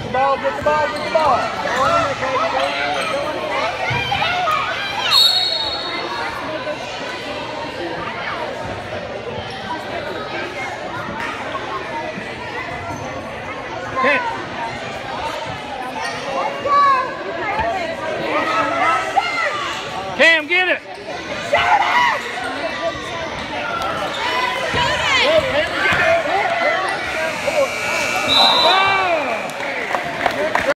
the ball, get the ball, get the ball. Go on, okay, go.